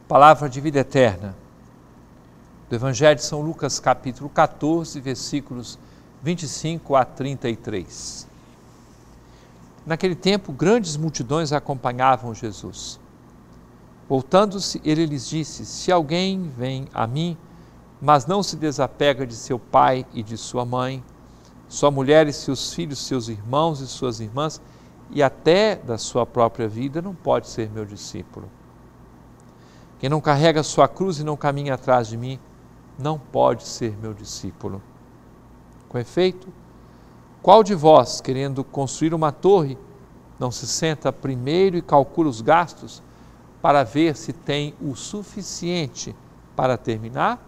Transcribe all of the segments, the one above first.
Palavra de vida eterna, do Evangelho de São Lucas, capítulo 14, versículos 25 a 33. Naquele tempo, grandes multidões acompanhavam Jesus. Voltando-se, ele lhes disse: se alguém vem a mim, mas não se desapega de seu pai e de sua mãe, sua mulher e seus filhos, seus irmãos e suas irmãs, e até da sua própria vida, não pode ser meu discípulo. Quem não carrega sua cruz e não caminha atrás de mim, não pode ser meu discípulo. Com efeito, qual de vós, querendo construir uma torre, não se senta primeiro e calcula os gastos para ver se tem o suficiente para terminar?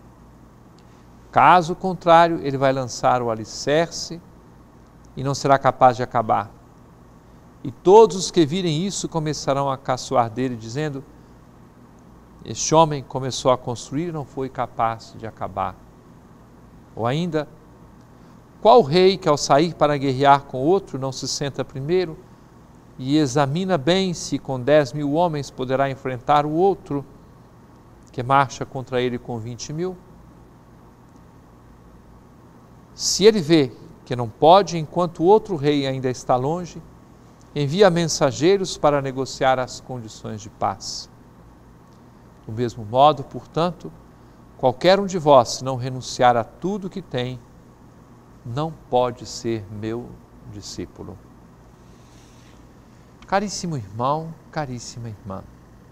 Caso contrário, ele vai lançar o alicerce e não será capaz de acabar. E todos os que virem isso começarão a caçoar dele, dizendo: este homem começou a construir e não foi capaz de acabar. Ou ainda, qual rei que ao sair para guerrear com outro não se senta primeiro e examina bem se com 10.000 homens poderá enfrentar o outro que marcha contra ele com 20.000? Se ele vê que não pode, enquanto o outro rei ainda está longe, envia mensageiros para negociar as condições de paz. Do mesmo modo, portanto, qualquer um de vós, se não renunciar a tudo que tem, não pode ser meu discípulo. Caríssimo irmão, caríssima irmã,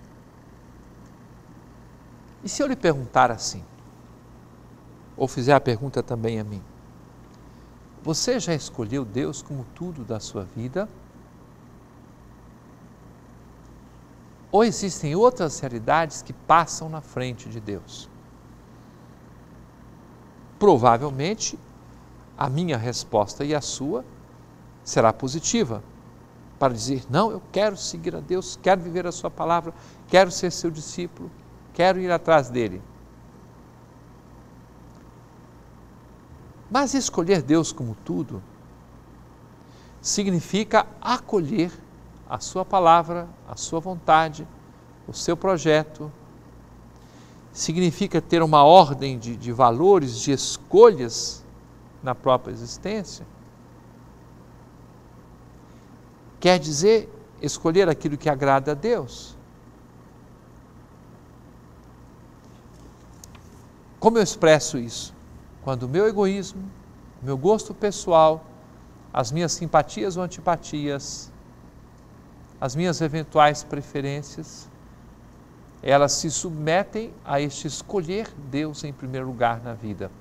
e se eu lhe perguntar assim, ou fizer a pergunta também a mim: você já escolheu Deus como tudo da sua vida? Ou existem outras realidades que passam na frente de Deus? Provavelmente, a minha resposta e a sua será positiva, para dizer: não, eu quero seguir a Deus, quero viver a sua palavra, quero ser seu discípulo, quero ir atrás dele. Mas escolher Deus como tudo significa acolher a sua palavra, a sua vontade, o seu projeto. Significa ter uma ordem de valores, de escolhas na própria existência. Quer dizer, escolher aquilo que agrada a Deus. Como eu expresso isso? Quando o meu egoísmo, o meu gosto pessoal, as minhas simpatias ou antipatias, as minhas eventuais preferências, elas se submetem a este escolher Deus em primeiro lugar na vida.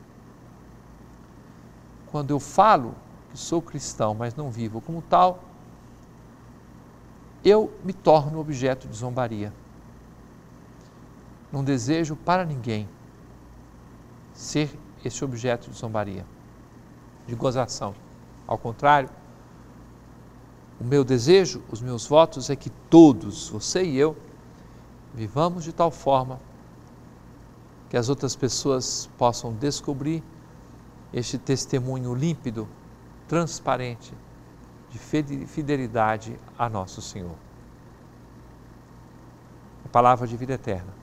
Quando eu falo que sou cristão, mas não vivo como tal, eu me torno objeto de zombaria. Não desejo para ninguém ser este objeto de zombaria, de gozação. Ao contrário, o meu desejo, os meus votos é que todos, você e eu, vivamos de tal forma que as outras pessoas possam descobrir este testemunho límpido, transparente, de fidelidade a nosso Senhor. A palavra de vida eterna.